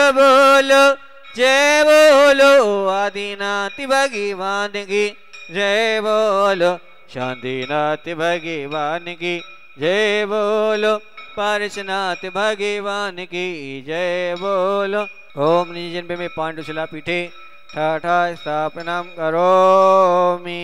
बोलो जय बोलो आदिनाथ भगवान की जय बोलो शांतिनाथ भगवान की जय बोलो पारसनाथ भगवान की जय बोलो। ओम निजन पे में पांडुशिला पीठे ठाठा स्थापना करोमि।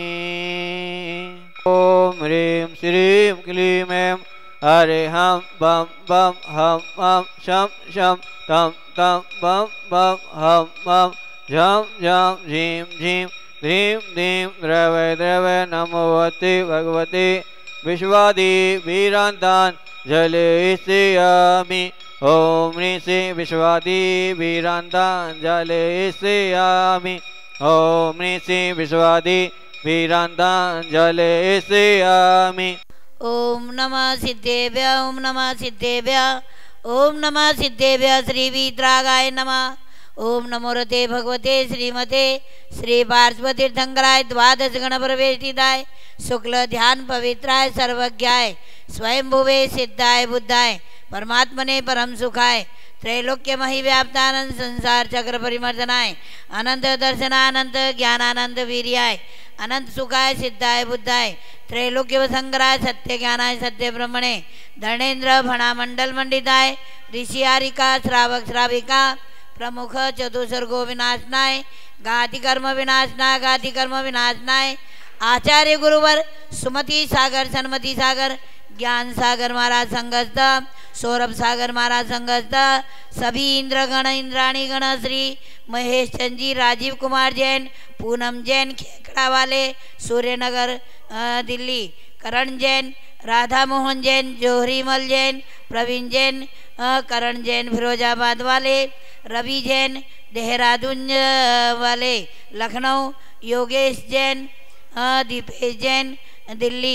ओम ह्रीं श्रीं क्लीं ऐं हरे हम बम बम हम शम शम तम तम बम बम हम झम झम झीं झीं ह्रीं ह्रीं द्रवय द्रवय नमोवते भगवते विश्वादि वीरांतान जलयिष्यामि। ओम ह्रीं श्रीं विश्वादि वीरांतान जलयिष्यामि। ओम ह्रीं श्रीं विश्वादि वीरांतान जलयिष्यामि। ओम नमः सिद्धेभ्य ओम नमः सिद्धेभ्य ओम नमः सिद्धेभ्य श्री वीतरागाय नमः। ओम नमो रते भगवते श्रीमते श्री पार्श्व तीर्थंकराय द्वादश गण प्रवेशिताय शुक्ल ध्यान पवित्राय सर्वज्ञाय स्वयंभुवे सिद्धाय बुद्धाय परमात्मने परम सुखाय त्रैलोक्य मही व्याप्तानंद संसार चक्र परिमर्दनाय अनंत दर्शनानंत ज्ञानानंद वीर्याय अनंत सुखाय सिद्धाय बुद्धाय त्रैलोक्य वसंगराय सत्य ज्ञानाय सत्य ब्रह्मणे धर्णेन्द्र भणा मंडल मंडिताय ऋषियारिका श्रावक श्राविका प्रमुख चतुसर्गो विनाशनाय गाति कर्म विनाशनाय आचार्य गुरुवर सुमति सागर सन्मति सागर ज्ञान सागर महाराज संगस्त सौरभ सागर महाराज संगस्त सभी इंद्रगण इंद्राणी गण श्री महेश चंद जी राजीव कुमार जैन पूनम जैन खेकड़ा वाले सूर्यनगर दिल्ली करण जैन राधा मोहन जैन जोहरीमल जैन प्रवीण जैन करण जैन फिरोजाबाद वाले रवि जैन देहरादून वाले लखनऊ योगेश जैन दीपेश जैन दिल्ली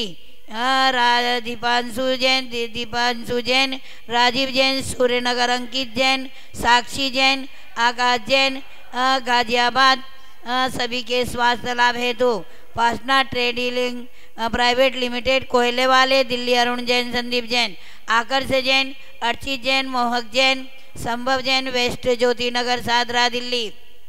दीपांशु जैन राजीव जैन सूर्यनगर अंकित जैन साक्षी जैन आकाश जैन गाजियाबाद सभी के स्वास्थ्य लाभ हेतु पासना ट्रेडिंग प्राइवेट लिमिटेड कोयले वाले दिल्ली अरुण जैन संदीप जैन आकर्ष जैन अर्चित जैन मोहक जैन संभव जैन वेस्ट ज्योति नगर सादरा दिल्ली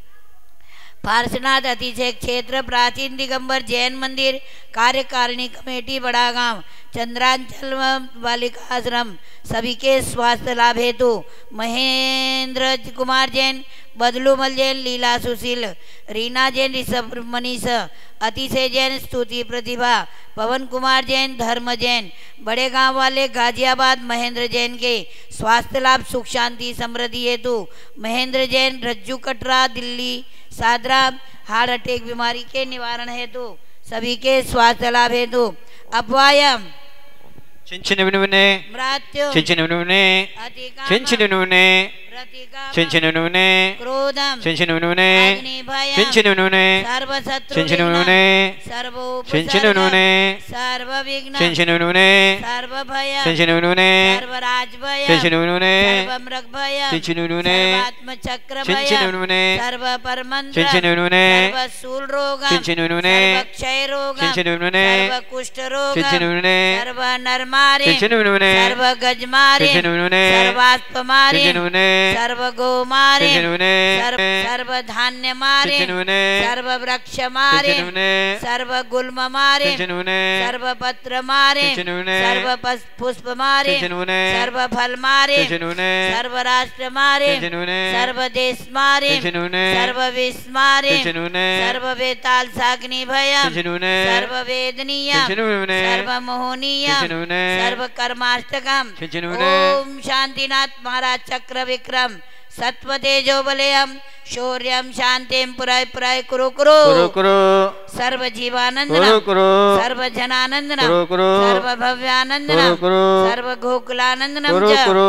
पार्श्वनाथ अतिशय क्षेत्र प्राचीन दिगंबर जैन मंदिर कार्यकारिणी कमेटी बड़ा गांव चंद्रांचल बालिका आश्रम सभी के स्वास्थ्य लाभ हेतु महेंद्र कुमार जैन बदलूमल जैन लीला सुशील रीना जैन ऋषभ मनीष अतिशय जैन स्तुति प्रतिभा पवन कुमार जैन धर्म जैन बड़े गांव वाले गाजियाबाद महेंद्र जैन के स्वास्थ्य लाभ सुख शांति समृद्धि हेतु महेंद्र जैन रज्जू कटरा दिल्ली सादरा हार्ट अटैक बीमारी के निवारण हेतु सभी के स्वास्थ्य लाभ हेतु अपवायम चिंचिनविनुने मृत्यु चिंचिनविनुने चिंचिनविनुने चिंचिनविनुने क्रोधम चिंचिनविनुने अग्निभयम चिंचिनविनुने सर्वशत्रु चिंचिनविनुने चिंचिनविनुने सर्वविघ्न चिंचिनविनुने सर्वभयम चिंचिनविनुने सर्वराजभयम चिंचिनविनुने सर्वमृगभयम चिंचिनविनुने सर्वात्मचक्रभयम चिंचिनविनुने सर्वपरमंत्र चिंचिनविनुने सर्वशूलरोगम चिंचिनविनुने सर्वक्षयरोगम चिंचिनविनुने सर्वकुष्ठरोगम चिंचिनविनुने सर्वनरमारे चिंचिनविनुने सर्वगजमारे चिंचिनविनुने सर्वास्पमारे चिंचिनविनुने सर्वगोमारे चिंचिनविनुने सर्वधान्यमारे चिंचिनविनुने सर्ववृक्षमारे चिंचिनविनुने सर्वगुल्ममारे चिंचिनविनुने सर्वपत्रमारे चिंचिनविनुने सर्वपुष्पमारे चिंचिनविनुने सर्वफलमारे चिंचिनविनुने सर्वराष्ट्रमारे चिंचिनविनुने सर्वदेशमारे चिंचिनविनुने सर्वविस्मारे चिंचिनविनुने सर्ववेताल साग्निभयम चिंचिनविनुने सर्ववेदनीयम चिंचिनविनुने सर्वमोहनीयम चिंचिनविनुने सर्वकर्माष्टकम चिंचिनविनुने ओम शांतिनाथ महाराज चक्र विक्रम सत्व तेजो बलयम शौर्यम शांतिम पुराय पुराय कुरु कुरु कुरु सर्व जीवानंद कुरु सर्व जनानंद कुरु सर्व भव्यानंद कुरु सर्व गोकुलानंद कुरु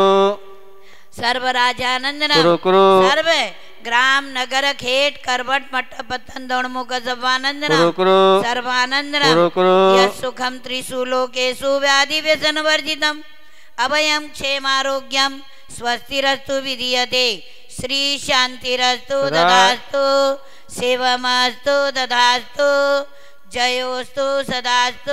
सर्व राजानंद कुरु सर्व ग्राम नगर खेट करबट मठ पतन दौड़मुख जवानंद कुरु सर्वानंद कुरु सुखम त्रिशूलोकेशु व्याधि व्यसन वर्जितम अभयम क्षेमारोग्यम स्वस्तिरस्तु विधीयते श्री शांतिरस्तु ददास्तु शिवमस्तु ददास्तु जयोस्तु सदास्तु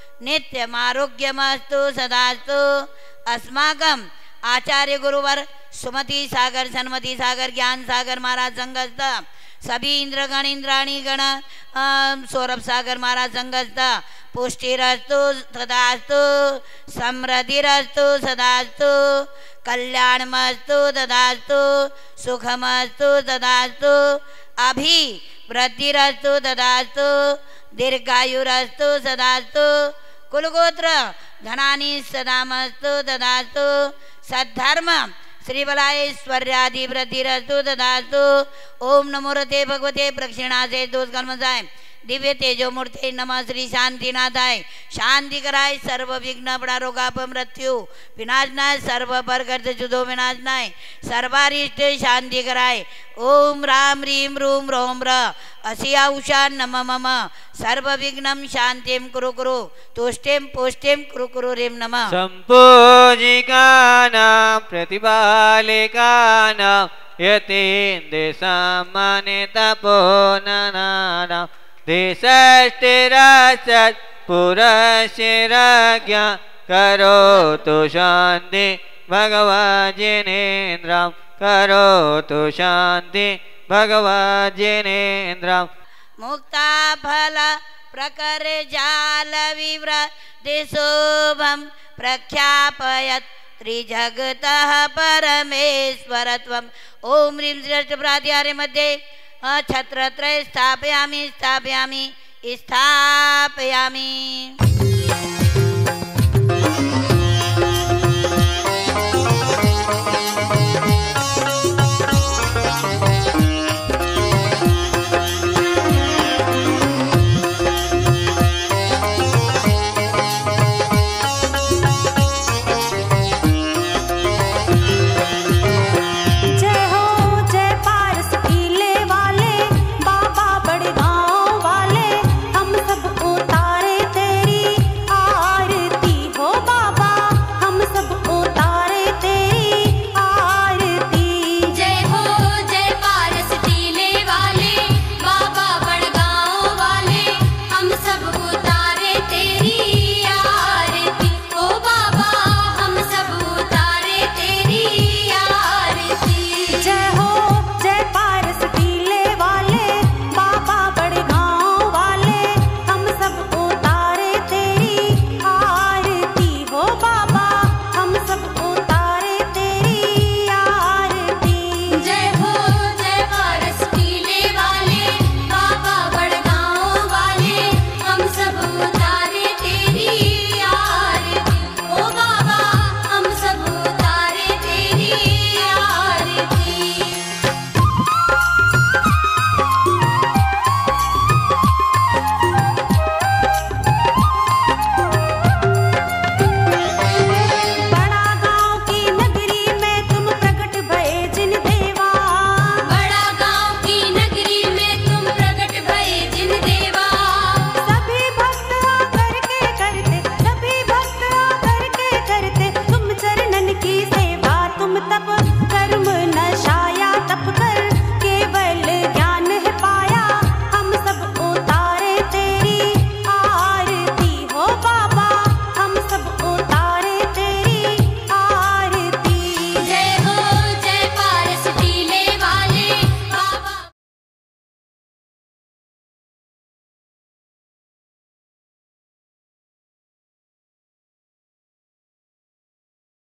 नित्यमारोग्यमस्तु सदास्तु अस्माकं आचार्य गुरुवर सुमति सागर सन्मति सागर ज्ञान सागर महाराज संगस्त सभी इंद्रगण इंद्राणी गण सौरभ सागर महाराज संगस्त पुष्टिरस्तु तदास्तु समृद्धिरस्तु सदास्तु कल्याणमस्तु तदास्तु सुखमस्तु तदास्तु अभिवृद्धिरस्तु तदास्तु दीर्घायुरस्तु सदास्तु कुलगोत्र धनानि सदामस्तु तदास्तु सद्धर्म श्रीबलाऐश्वर्यादि वृद्धिरस्तु तदास्तु। ओम नमो रते भगवते प्रक्षिणासे दोषकर्मसाय दिव्य तेजो मूर्ते नमः श्री शांतिनाथाय शांति कराय सर्व विघ्न बड़ा रोगाप मृत्यु विनाशनाय सर्व बरगर्द जुदो विनाशनाय सर्वारिष्ट शांति कराय। ओम राम रीम रूम रोम र असिया उषा नम मम सर्व विघ्नं शांतिम कुरु कुरु तुष्टिम पुष्टिम कुरु कुरु रीम नमः। संपूजिकानां प्रतिपालिकानां यतीन्द्र सामान्य तपोननानां देशष्टिरासत् पुरशिरज्ञा करोतु शान्ति भगवज्जिनेन्द्रं करोतु शान्ति भगवज्जिनेन्द्रं। मुक्ता फल प्रकर जाल विव्रते शोभं प्रख्यापयत् त्रिजगतः परमेश्वरत्वम्। ओम ह्रीं श्रेष्ठप्रातिहार्य मध्ये छत्रत्रय स्थापयामि स्थापयामि स्थापयामि।